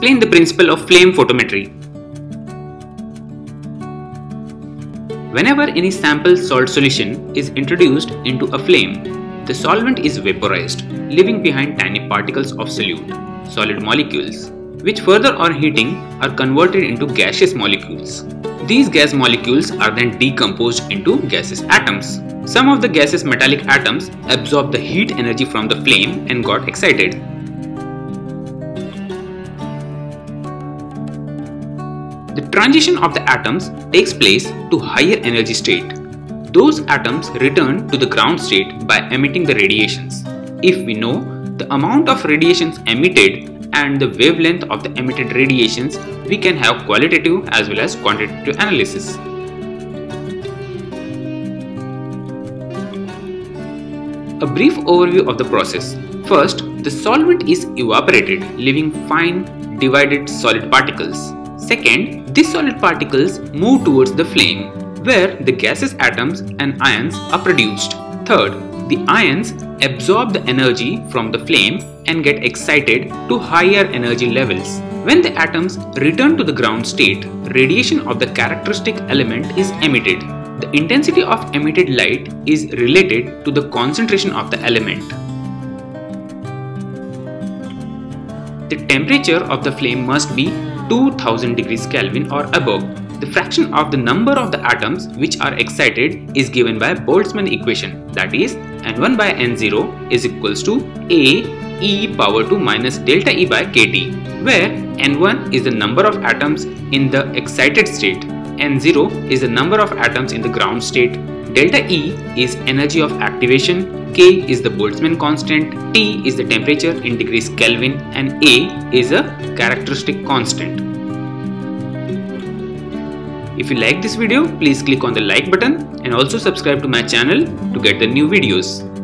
explain the principle of flame photometry. Whenever any sample salt solution is introduced into a flame, the solvent is vaporized, leaving behind tiny particles of solute, solid molecules, which further on heating are converted into gaseous molecules. These gas molecules are then decomposed into gaseous atoms. Some of the gaseous metallic atoms absorb the heat energy from the flame and got excited. The transition of the atoms takes place to higher energy state. Those atoms return to the ground state by emitting the radiations. If we know the amount of radiations emitted and the wavelength of the emitted radiations, we can have qualitative as well as quantitative analysis. A brief overview of the process. First, the solvent is evaporated, leaving fine divided solid particles. Second, these solid particles move towards the flame, where the gaseous atoms and ions are produced. Third, the ions absorb the energy from the flame and get excited to higher energy levels. When the atoms return to the ground state, radiation of the characteristic element is emitted. The intensity of emitted light is related to the concentration of the element. The temperature of the flame must be 2000 degrees Kelvin or above. The fraction of the number of the atoms which are excited is given by Boltzman equation, that is N1 by N0 is equals to A e power to minus delta E by kT, where N1 is the number of atoms in the excited state, N0 is the number of atoms in the ground state, delta E is energy of activation, K is the Boltzman constant, T is the temperature in degrees Kelvin, and A is a characteristic constant. If you like this video, please click on the like button and also subscribe to my channel to get the new videos.